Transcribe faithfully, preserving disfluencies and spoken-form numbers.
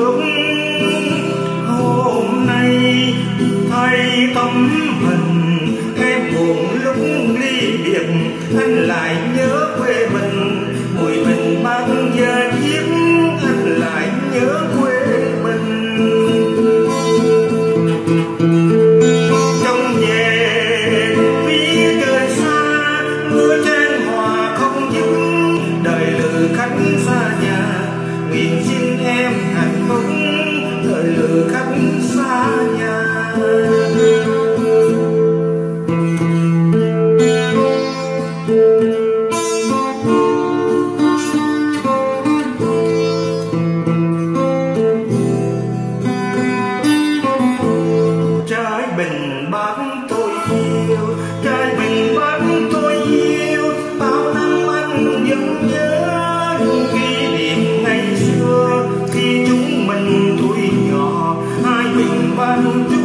trước. Hôm nay thấy tấm hình em buồn lúc ly biệt, anh lại nhớ quê mình. Mùi mình bao giờ chiếm, anh lại nhớ quê mình. Trong về phía trời xa, mưa trang hòa không dứt, đời lữ khách xa nhà. Nguyện xin em hạnh phúc, đời lữ khách xa nhà. Trái bình bán tôi yêu, trái bình bán tôi yêu, bao năm anh vẫn nhớ những kỷ niệm ngày xưa khi chúng mình tuổi nhỏ. Hai bình bán